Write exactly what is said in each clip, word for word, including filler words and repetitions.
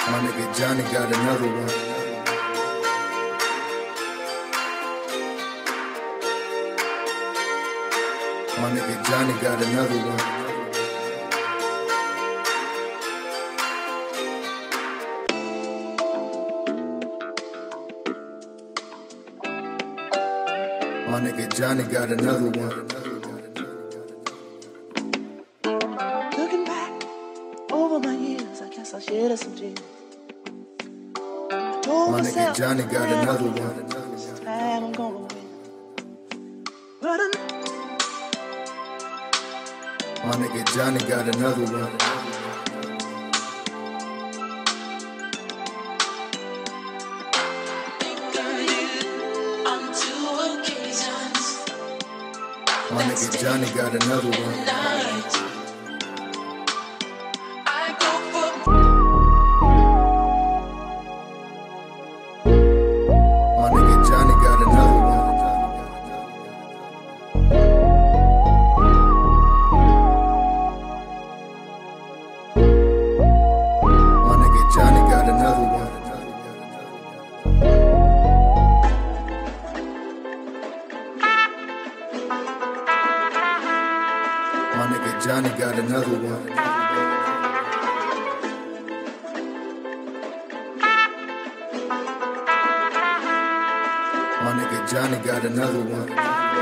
My nigga Johnny got another one. My nigga Johnny got another one. My nigga Johnny got another one. Looking back over my years, I guess I shed some tears. I told My myself nigga Johnny got another one. this time I'm gonna win. But I'm My nigga Johnny got another one. My nigga Johnny got another one. My nigga Johnny got another one. My nigga Johnny got another one. My nigga Johnny got another one. My nigga Johnny got another one.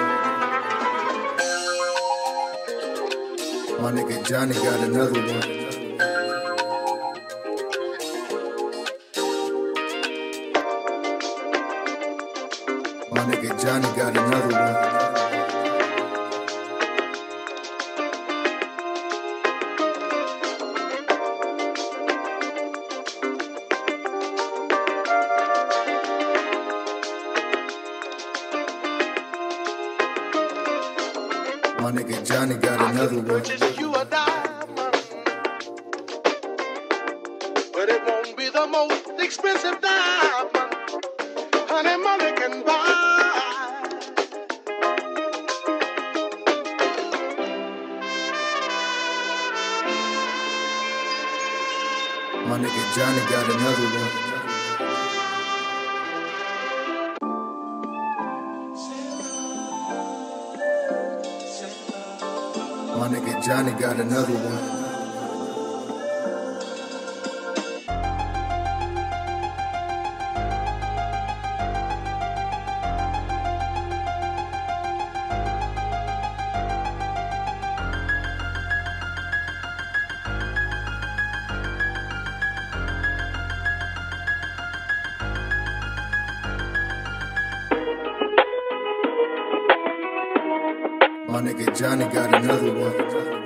My nigga Johnny got another one. My nigga Johnny got another one. My nigga Johnny got another one. Purchase you a diamond, but it won't be the most expensive diamond honey money can buy. My nigga Johnny got another one. My nigga Johnny got another one. My nigga Johnny got another one.